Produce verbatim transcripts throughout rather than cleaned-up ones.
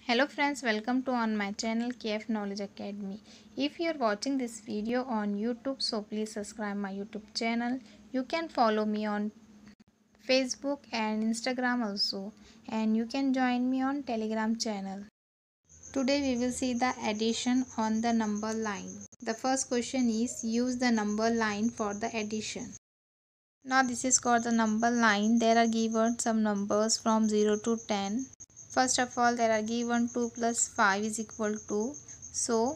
Hello friends, welcome to on my channel K F Knowledge Academy. If you are watching this video on YouTube, so please subscribe my YouTube channel. You can follow me on Facebook and Instagram also, and you can join me on Telegram channel. Today we will see the addition on the number line. The first question is use the number line for the addition. Now this is called the number line. There are given some numbers from zero to ten. First of all, there are given two plus five is equal to, so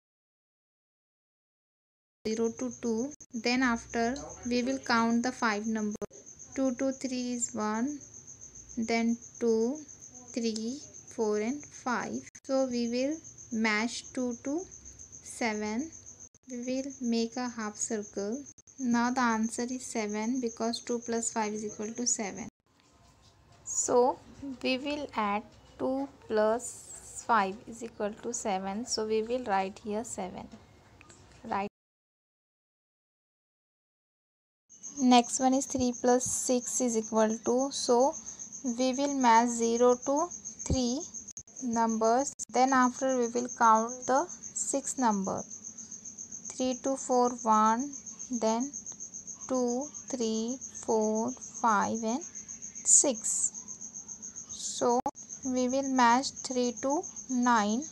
zero to two. Then after we will count the five numbers. two to three is one, then two, three, four and five. So we will match two to seven. We will make a half circle. Now the answer is seven because two plus five is equal to seven. So we will add two plus five is equal to seven. So we will write here seven. Right. Next one is three plus six is equal to. So we will match zero to three numbers. Then after we will count the six number. three to four, one. Then two, three, four, five and six. So we will match three to nine.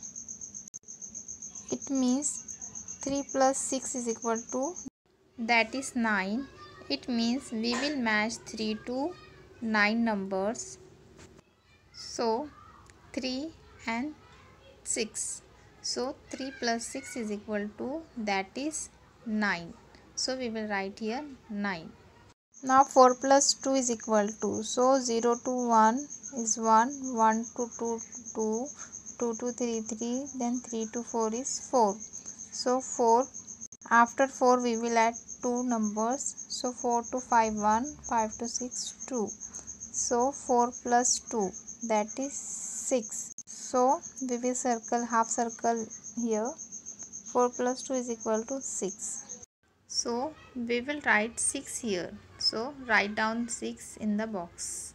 It means three plus six is equal to, that is nine. It means we will match three to nine numbers. So three and six. So three plus six is equal to, that is nine. So we will write here nine. Now four plus two is equal to, so zero to one is one, one to two, two, two to three, three, then three to four is four. So four, after four we will add two numbers, so four to five, one, five to six, two. So four plus two, that is six. So we will circle half circle here. four plus two is equal to six. So we will write six here. So write down six in the box.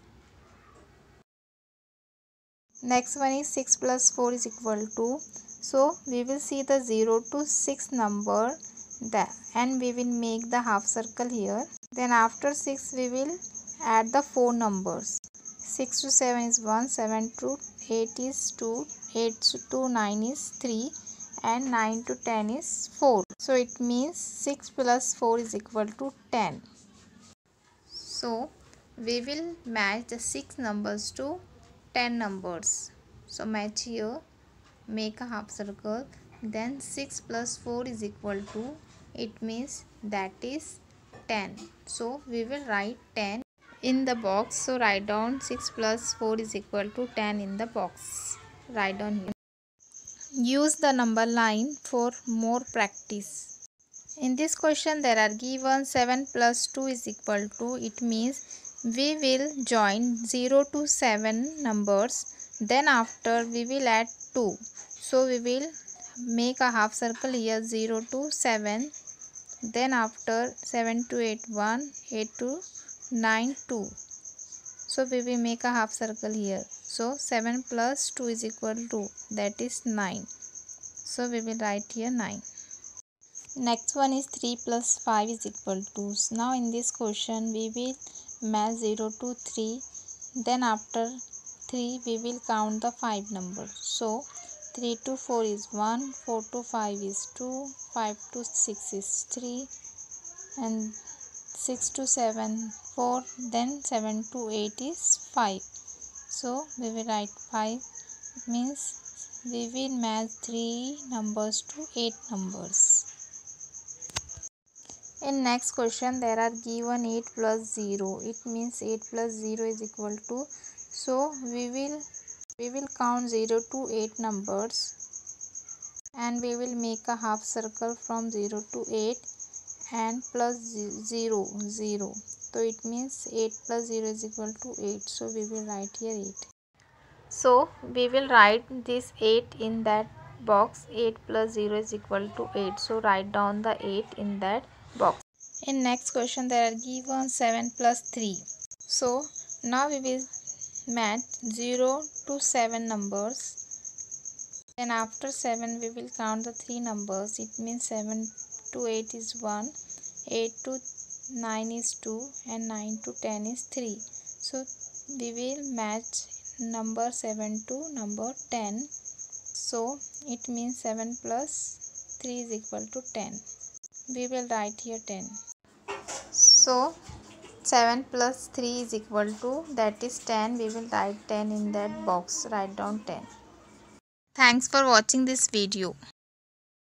Next one is six plus four is equal to. So we will see the zero to six number there, and we will make the half circle here. Then after six we will add the four numbers. six to seven is one, seven to eight is two, eight to nine is three, and nine to ten is four. So it means six plus four is equal to ten. So we will match the six numbers to ten numbers. So match here, make a half circle, then six plus four is equal to, it means that is ten. So we will write ten in the box. So write down six plus four is equal to ten in the box. Write down here. Use the number line for more practice. In this question there are given seven plus two is equal to, it means we will join zero to seven numbers, then after we will add two. So we will make a half circle here, zero to seven, then after seven to eight, one, eight to nine, two. So we will make a half circle here. So seven plus two is equal to, that is nine. So we will write here nine. Next one is three plus five is equal to. Now in this question we will match zero to three. Then after three we will count the five numbers. So three to four is one, four to five is two, five to six is three, and six to seven, four, then seven to eight is five. So we will write five. It means we will match three numbers to eight numbers. In next question there are given eight plus zero. It means eight plus zero is equal to. So we will we will count zero to eight numbers, and we will make a half circle from zero to eight, and plus zero, zero. So it means eight plus zero is equal to eight. So we will write here eight. So we will write this eight in that box. eight plus zero is equal to eight. So write down the eight in that box. In next question there are given seven plus three. So now we will match zero to seven numbers. Then after seven we will count the three numbers. It means seven to eight is one, eight to nine is two, and nine to ten is three. So we will match number seven to number ten. So it means seven plus three is equal to ten. We will write here ten. So seven plus three is equal to, that is ten. We will write ten in that box. Write down ten. Thanks for watching this video.